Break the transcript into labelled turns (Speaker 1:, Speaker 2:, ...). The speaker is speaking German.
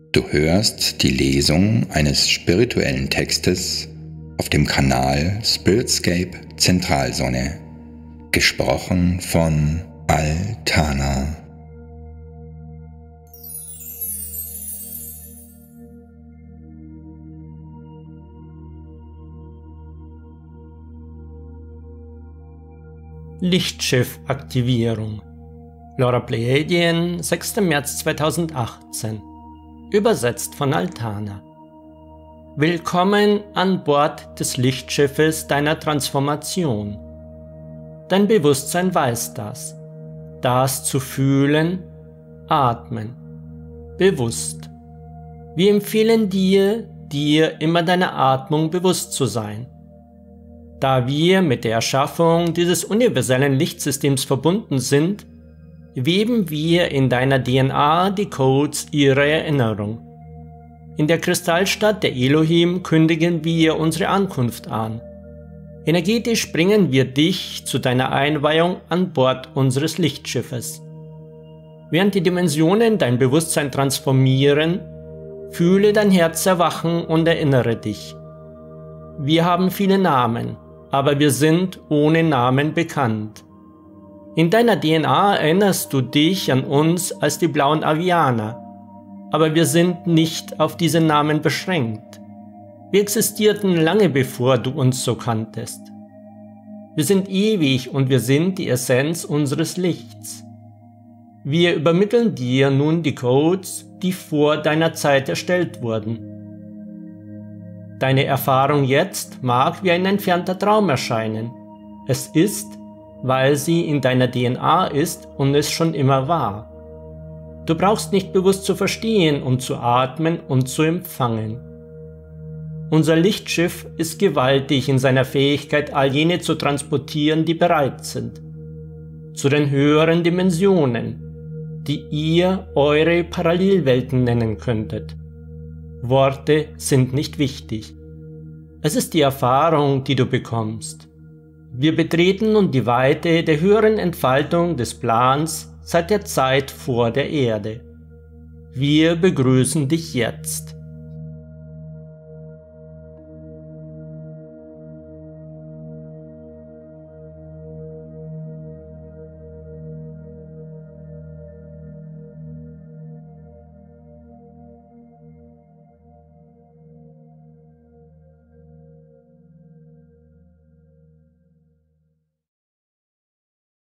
Speaker 1: Du hörst die Lesung eines spirituellen Textes auf dem Kanal Spiritscape Zentralsonne, gesprochen von Altana.
Speaker 2: Lichtschiff-Aktivierung. Laura Pleiadian, 6. März 2018. Übersetzt von Altana. Willkommen an Bord des Lichtschiffes deiner Transformation. Dein Bewusstsein weiß das. Das zu fühlen, atmen. Bewusst. Wir empfehlen dir immer deiner Atmung bewusst zu sein. Da wir mit der Erschaffung dieses universellen Lichtsystems verbunden sind, weben wir in deiner DNA die Codes ihrer Erinnerung. In der Kristallstadt der Elohim kündigen wir unsere Ankunft an. Energetisch bringen wir dich zu deiner Einweihung an Bord unseres Lichtschiffes. Während die Dimensionen dein Bewusstsein transformieren, fühle dein Herz erwachen und erinnere dich. Wir haben viele Namen, aber wir sind ohne Namen bekannt. In deiner DNA erinnerst du dich an uns als die blauen Avianer, aber wir sind nicht auf diese Namen beschränkt. Wir existierten lange bevor du uns so kanntest. Wir sind ewig und wir sind die Essenz unseres Lichts. Wir übermitteln dir nun die Codes, die vor deiner Zeit erstellt wurden. Deine Erfahrung jetzt mag wie ein entfernter Traum erscheinen. Es ist, weil sie in deiner DNA ist und es schon immer war. Du brauchst nicht bewusst zu verstehen, um zu atmen und zu empfangen. Unser Lichtschiff ist gewaltig in seiner Fähigkeit, all jene zu transportieren, die bereit sind. Zu den höheren Dimensionen, die ihr eure Parallelwelten nennen könntet. Worte sind nicht wichtig. Es ist die Erfahrung, die du bekommst. Wir betreten nun die Weite der höheren Entfaltung des Plans seit der Zeit vor der Erde. Wir begrüßen dich jetzt.